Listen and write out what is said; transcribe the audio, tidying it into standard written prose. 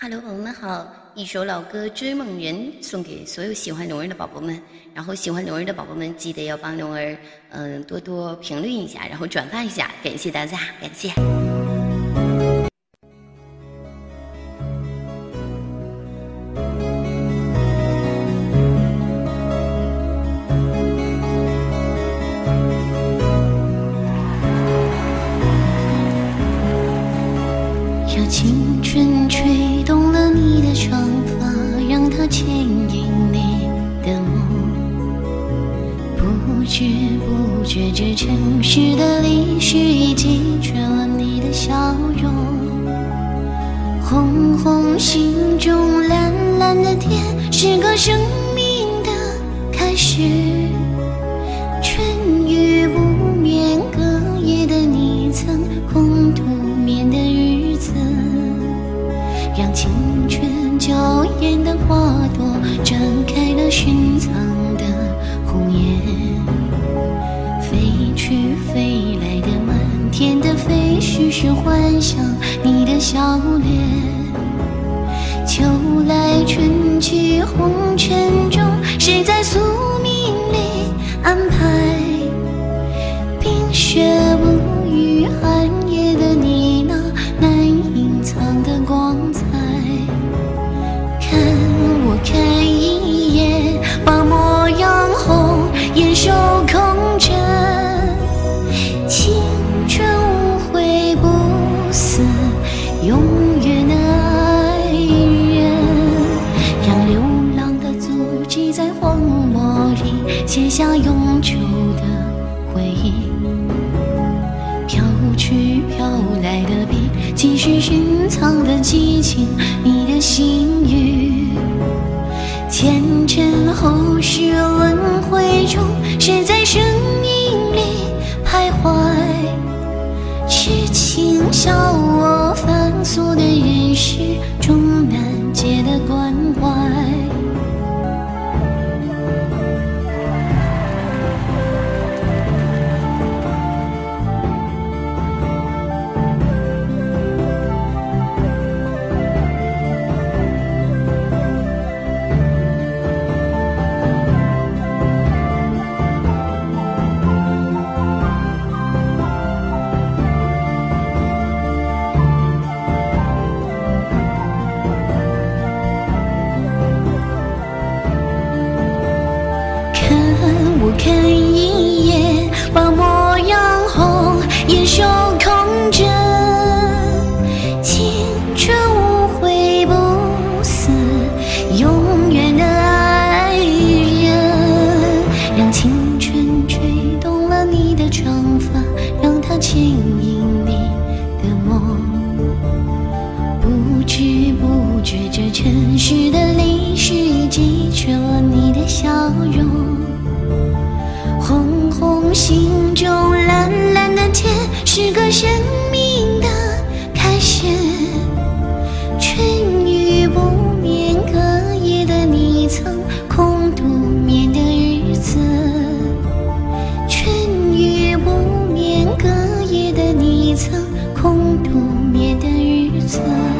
Hello， 宝宝们好！一首老歌《追梦人》送给所有喜欢龙儿的宝宝们。然后喜欢龙儿的宝宝们，记得要帮龙儿多多评论一下，然后转发一下，感谢大家，感谢。 让青春吹动了你的长发，让它牵引你的梦。不知不觉，这城市的历史已记住了你的笑容。红红心中蓝蓝的天，是个生命的开始。春雨不眠，隔夜的你曾空独眠的日子，让青春娇艳的花朵绽开了深藏的红颜。飞去飞来的满天的飞絮是幻想你的笑脸。秋来春去红尘中，谁在宿命里安排？冰雪不语，寒夜的你那难隐藏的光彩。看我看一眼，把模样红颜手空着。青春无悔不死，永远爱人。让流浪的足迹在荒漠里写下永久的回忆。飘去飘来的笔，既是深藏的激情，你的心语。前尘后世轮回中，谁在声音里徘徊？痴情笑我繁琐的人世中难解的关怀。我看一眼，把模样红颜手空着。青春无悔不死，永远的爱人。让青春吹动了你的长发，让它牵引你的梦。不知不觉，这城市的历史已记住了你的笑容。红红心中蓝蓝的天，是个生命的开始。春雨不眠，隔夜的你曾空独眠的日子。春雨不眠，隔夜的你曾空独眠的日子。